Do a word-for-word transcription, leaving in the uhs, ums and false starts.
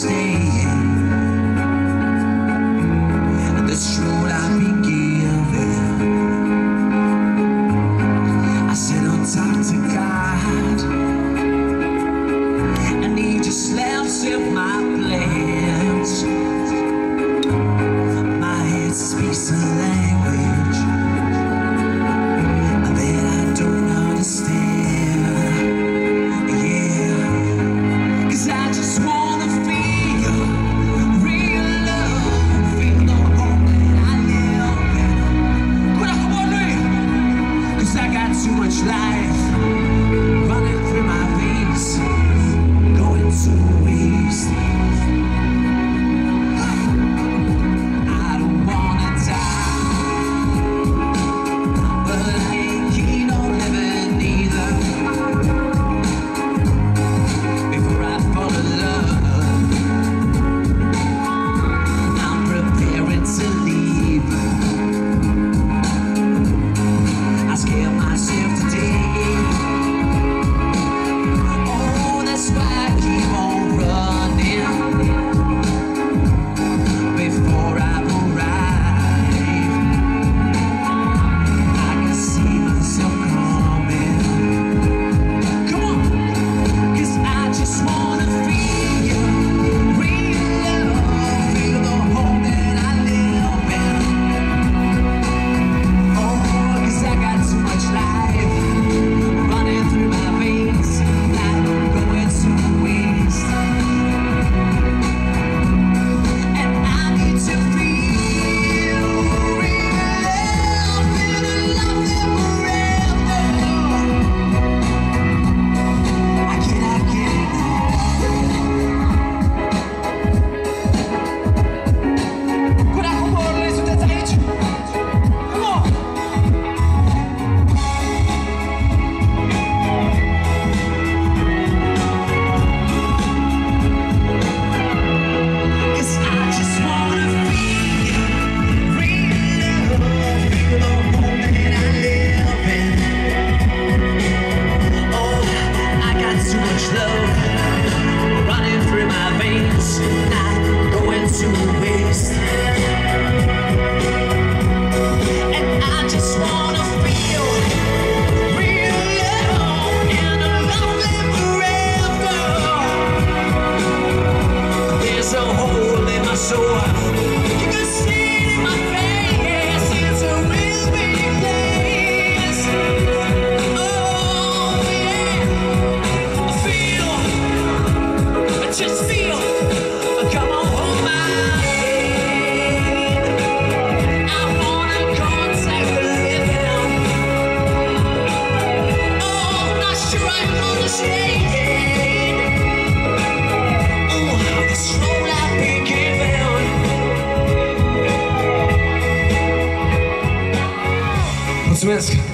staying. This road I've been given, I said I'll talk to God, and He just laughs at my plans. My head speaks a language that I don't understand. Yeah, 'cause I just wanna feel real love, feel the home that I live in. Put up one way, 'cause I got too much life running through my veins, going to waste. Mulțumesc!